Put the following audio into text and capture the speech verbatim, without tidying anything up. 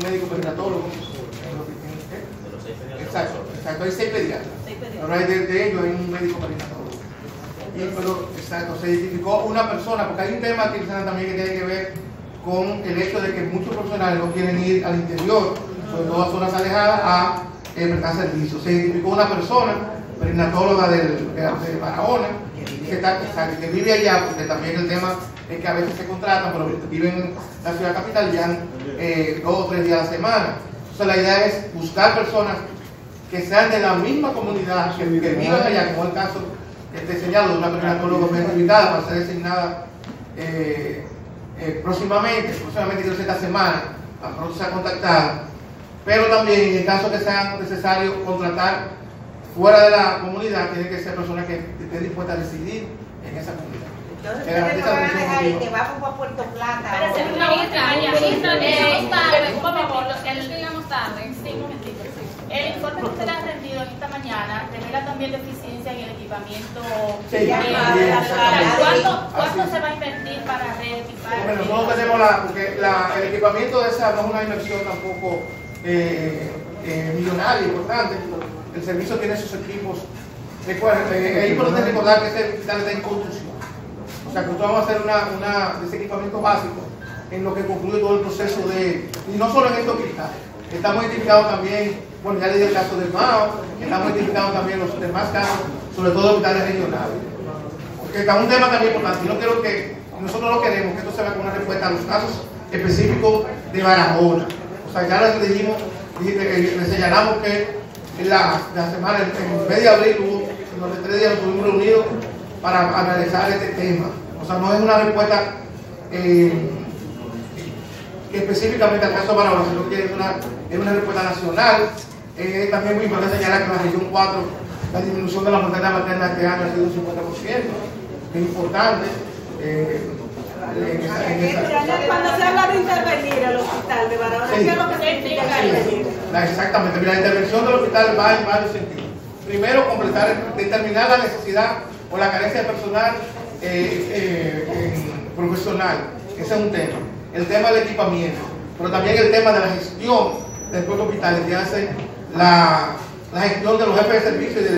médico perinatólogo. Exacto, exacto, hay seis pediatras. Pero hay de, de ellos hay un médico perinatólogo. Y, pero, exacto, se identificó una persona, porque hay un tema aquí también que tiene que ver con el hecho de que muchos profesionales no quieren ir al interior, sobre todo a zonas alejadas, a eh, prestar servicios. Se identificó una persona, perinatóloga del, de, de Barahona, que, está, que vive allá, porque también el tema es que a veces se contratan, pero viven en la ciudad capital ya eh, dos o tres días a la semana. Entonces la idea es buscar personas que sean de la misma comunidad, que, que vivan allá, como el caso este, señalado de una perinatóloga identificada para ser designada eh, eh, próximamente, próximamente creo que esta semana, para pronto sea contactada, pero también en el caso que sea necesario contratar fuera de la comunidad, tiene que ser personas que estén dispuestas a decidir en esa comunidad. Entonces, ustedes no van a dejar el que va como a Puerto Plata. Pero se me llegamos tarde, por favor, el llegamos tarde, sí, un momentito. El informe que usted ha rendido esta mañana revela también deficiencia en el equipamiento. Sí, eh, sí, ¿Cuánto, cuánto se va a invertir para reequipar? Bueno, no tenemos la, porque la, el equipamiento de esa no es una inversión tampoco eh, eh, millonaria, importante. El servicio tiene sus equipos. Recuerden, eh, es importante recordar que este hospital está en construcción. O sea, que nosotros vamos a hacer una, una, ese equipamiento básico en lo que concluye todo el proceso de, y no solo en este hospital. Estamos identificando también, bueno, ya le di el caso del Mao, estamos identificando también los demás casos, sobre todo hospitales regionales. Porque está un tema también importante, y no quiero que, nosotros no queremos que esto se vea como una respuesta a los casos específicos de Barahona. O sea, ya les dijimos, les señalamos que en la, la semana, en el mes de abril, hubo, en los tres días nos estuvimos reunidos para analizar este tema. O sea, no es una respuesta eh, específicamente al caso de Barahona, sino que es una, es una respuesta nacional. Es eh, también muy importante señalar que en la región cuatro la disminución de la mortalidad materna este año ha sido un cincuenta por ciento. Es importante. Eh, en esa, en esa. Cuando se habla de intervenir el hospital de Barahona, ¿qué es lo que significa intervenir? Exactamente. Mira, la intervención del hospital va en varios sentidos. Primero, completar, determinar la necesidad o la carencia de personal eh, eh, eh, profesional. Ese es un tema. El tema del equipamiento, pero también el tema de la gestión del propio hospital, que hace la, la gestión de los jefes de servicio y de